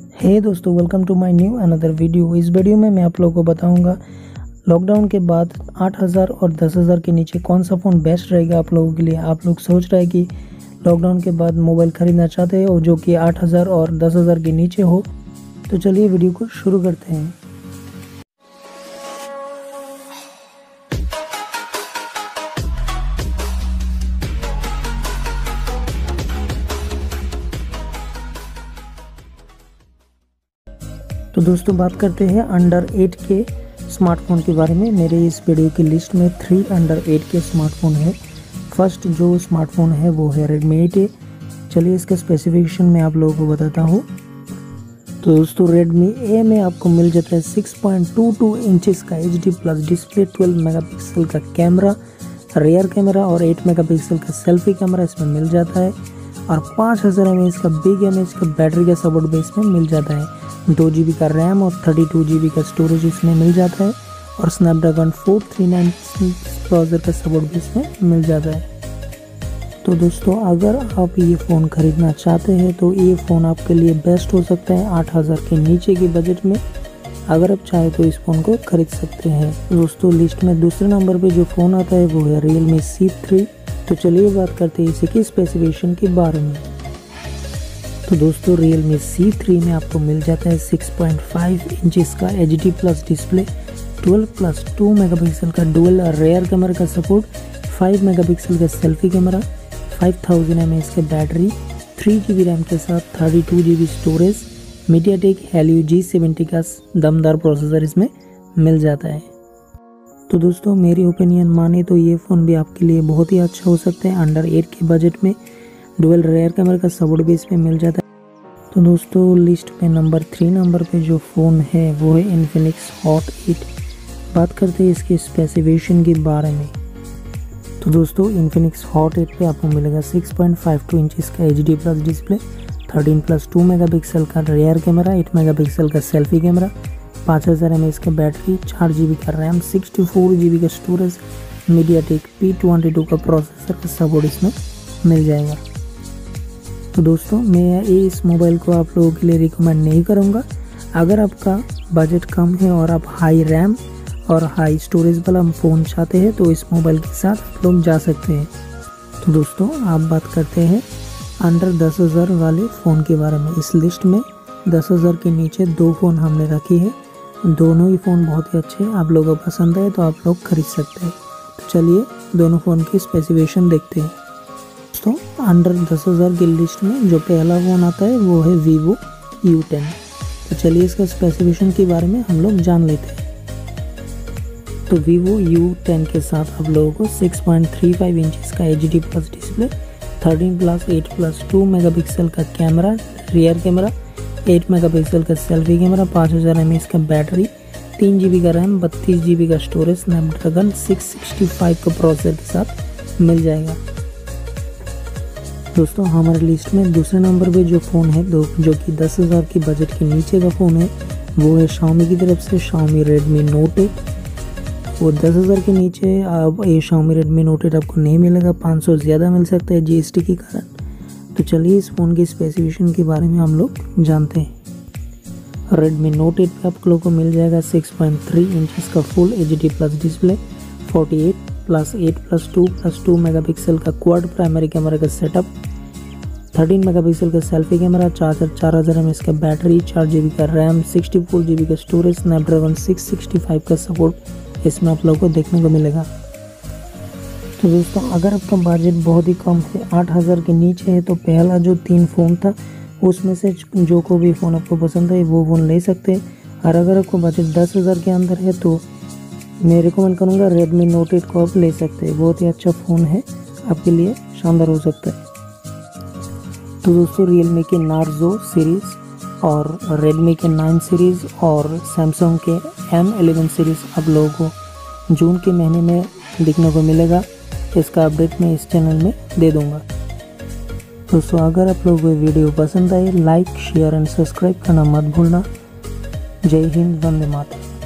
हे दोस्तों, welcome to my new another video. इस वीडियो में मैं आप लोगों को बताऊंगा लॉकडाउन के बाद 8000 और 10,000 के नीचे कौन सा फ़ोन बेस्ट रहेगा आप लोगों के लिए। आप लोग सोच रहे हैं कि लॉकडाउन के बाद मोबाइल ख़रीदना चाहते हैं और जो कि 8000 और 10,000 के नीचे हो। तो चलिए वीडियो को शुरू करते हैं। तो दोस्तों बात करते हैं अंडर 8 के स्मार्टफोन के बारे में। मेरे इस वीडियो की लिस्ट में 3 अंडर 8 के स्मार्टफोन है। फर्स्ट जो स्मार्टफोन है वो है Redmi 8 है। चलिए इसका स्पेसिफिकेशन मैं आप लोगों को बताता हूँ। तो दोस्तों Redmi A में आपको मिल जाता है 6.22 इंचेस का HD प्लस डिस्प्ले, 12 मेगापिक्सल का कैमरा, रियर कैमरा और 8 मेगापिक्सल का सेल्फी कैमरा इसमें मिल जाता है और 5000 mAh का बिग एमएच का बैटरी का सपोर्ट भी इसमें मिल जाता है। 2 GB का रैम और 32 GB का स्टोरेज इसमें मिल जाता है और स्नैपड्रैगन 439 प्रोसेसर का सपोर्ट भी इसमें मिल जाता है। तो दोस्तों अगर आप ये फ़ोन ख़रीदना चाहते हैं तो ये फ़ोन आपके लिए बेस्ट हो सकता है 8000 के नीचे के बजट में। अगर आप चाहें तो इस फ़ोन को ख़रीद सकते हैं। दोस्तों लिस्ट में दूसरे नंबर पे जो फ़ोन आता है वो है Realme C3। तो चलिए बात करते हैं इसी की स्पेसिफिकेशन के बारे में। तो दोस्तों Realme C3 में आपको मिल जाता है 6.5 इंचेस का HD प्लस डिस्प्ले, 12+2 मेगापिक्सल का डुअल रेयर कैमरा का सपोर्ट, 5 मेगापिक्सल का सेल्फी कैमरा, 5000 mAh का बैटरी, 3 GB रैम के साथ 32 GB storage, MediaTek Helio G70 का दमदार प्रोसेसर इसमें मिल जाता है। तो दोस्तों मेरी ओपिनियन माने तो ये फ़ोन भी आपके लिए बहुत ही अच्छा हो सकता है अंडर 8 के बजट में। डुअल रेयर कैमरा का सपोर्ट भी इसमें मिल जाता है। तो दोस्तों लिस्ट में नंबर 3 नंबर पे जो फ़ोन है वो है Infinix Hot 8। बात करते हैं इसके स्पेसिफिकेशन के बारे में। तो दोस्तों Infinix Hot 8 पे आपको मिलेगा 6.52 इंचेस का HD प्लस डिस्प्ले, 13+2 मेगापिक्सल का रियर कैमरा, 8 मेगापिक्सल का सेल्फी कैमरा, 5000 mAh का बैटरी, 4 GB का रैम, 64 GB का स्टोरेज, MediaTek P22 का प्रोसेसर का सपोर्ट इसमें मिल जाएगा। तो दोस्तों मैं इस मोबाइल को आप लोगों के लिए रिकमेंड नहीं करूँगा। अगर आपका बजट कम है और आप हाई रैम और हाई स्टोरेज वाला फ़ोन चाहते हैं तो इस मोबाइल के साथ आप लोग जा सकते हैं। तो दोस्तों आप बात करते हैं अंडर 10,000 वाले फ़ोन के बारे में। इस लिस्ट में 10,000 के नीचे 2 फ़ोन हमने रखी है। दोनों ही फ़ोन बहुत ही अच्छे हैं। आप लोगों को पसंद है तो आप लोग खरीद सकते हैं। तो चलिए दोनों फ़ोन की स्पेसिफिकेशन देखते हैं। दोस्तों अंडर 10,000 की लिस्ट में जो पहला फ़ोन आता है वो है Vivo U10। तो चलिए इसका स्पेसिफिकेशन के बारे में हम लोग जान लेते हैं। तो Vivo U10 के साथ आप लोगों को 6.35 इंचेस का HD प्लस डिस्प्ले, 13+8+2 मेगापिक्सल का कैमरा, रियर कैमरा, 8 मेगापिक्सल का सेल्फी कैमरा, 5000 mAh का बैटरी, 3 GB का रैम, 32 GB का स्टोरेज, स्नैपड्रैगन 665 का प्रोसेसर के साथ मिल जाएगा। दोस्तों हमारे लिस्ट में दूसरे नंबर पे जो फ़ोन है जो कि 10,000 की बजट के नीचे का फ़ोन है वो है Xiaomi की तरफ से Xiaomi Redmi Note 8। वो 10,000 के नीचे अब ये Xiaomi Redmi Note 8 आपको नहीं मिलेगा, 500 ज़्यादा मिल सकता है GST के कारण। तो चलिए इस फ़ोन के स्पेसिफिकेशन के बारे में हम लोग जानते हैं। Redmi Note 8 पे आप लोगों को मिल जाएगा 6.3 इंचेस का full HD plus display, 48+8+2+2 megapixel का क्वाड प्राइमरी कैमरा का सेटअप, 13 मेगापिक्सल का सेल्फी कैमरा, 4000 mAh का बैटरी, 4 GB का रैम, 64 GB का स्टोरेज, स्नैपड्रैगन 665 का सपोर्ट इसमें आप लोगों को देखने को मिलेगा। तो दोस्तों अगर आपका बजट बहुत ही कम है 8000 के नीचे है तो पहला जो 3 फ़ोन था उसमें से जो को भी फ़ोन आपको पसंद है वो फ़ोन ले सकते हैं। और अगर आपको बजट 10,000 के अंदर है तो मैं रिकमेंड करूँगा Redmi Note 8 को आप ले सकते हैं। बहुत ही अच्छा फ़ोन है, आपके लिए शानदार हो सकता है। तो दोस्तों Realme के Narzo सीरीज़ और Redmi के 9 सीरीज़ और Samsung के M11 सीरीज़ आप लोगों को जून के महीने में देखने को मिलेगा। इसका अपडेट मैं इस चैनल में दे दूँगा। दोस्तों अगर आप लोगों को वीडियो पसंद आए लाइक शेयर एंड सब्सक्राइब करना मत भूलना। जय हिंद, वंदे मातरम।